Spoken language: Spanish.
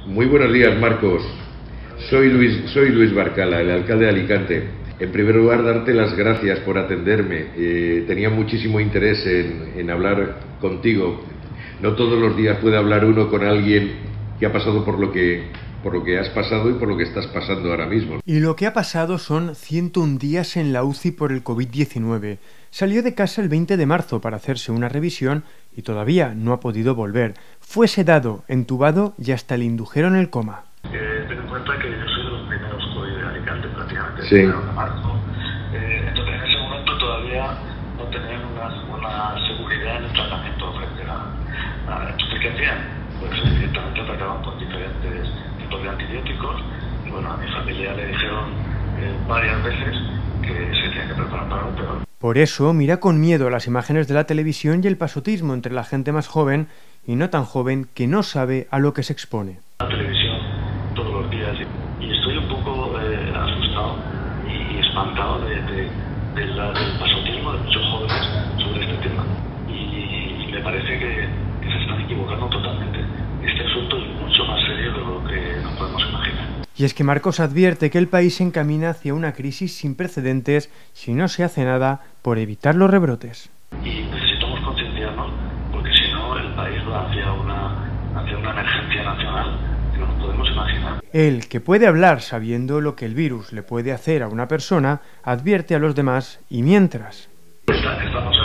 Muy buenos días, Marcos. Soy Luis Barcala, el alcalde de Alicante. En primer lugar, darte las gracias por atenderme. Tenía muchísimo interés en hablar contigo. No todos los días puede hablar uno con alguien que ha pasado por lo que has pasado y por lo que estás pasando ahora mismo. Y lo que ha pasado son 101 días en la UCI por el COVID-19. Salió de casa el 20 de marzo para hacerse una revisión y todavía no ha podido volver. Fue sedado, entubado y hasta le indujeron el coma. Ten en cuenta que yo soy de los primeros COVID de Alicante, prácticamente, sí. El 1 de marzo. Entonces, en ese momento todavía no tenían una seguridad en el tratamiento frente a entonces, ¿qué hacían? Pues evidentemente trataban con diferentes tipos de antibióticos y bueno, a mi familia le dijeron varias veces que se tenía que preparar para lo peor. Por eso mira con miedo las imágenes de la televisión y el pasotismo entre la gente más joven y no tan joven que no sabe a lo que se expone. La televisión todos los días y estoy un poco asustado y espantado del pasotismo de muchos jóvenes sobre este tema y me parece que se están equivocando totalmente. Este asunto es mucho más serio de lo que nos podemos imaginar. Y es que Marcos advierte que el país se encamina hacia una crisis sin precedentes si no se hace nada por evitar los rebrotes. Y necesitamos concienciarnos porque si no el país va hacia una emergencia nacional que no nos podemos imaginar. Él, que puede hablar sabiendo lo que el virus le puede hacer a una persona, advierte a los demás y mientras. Estamos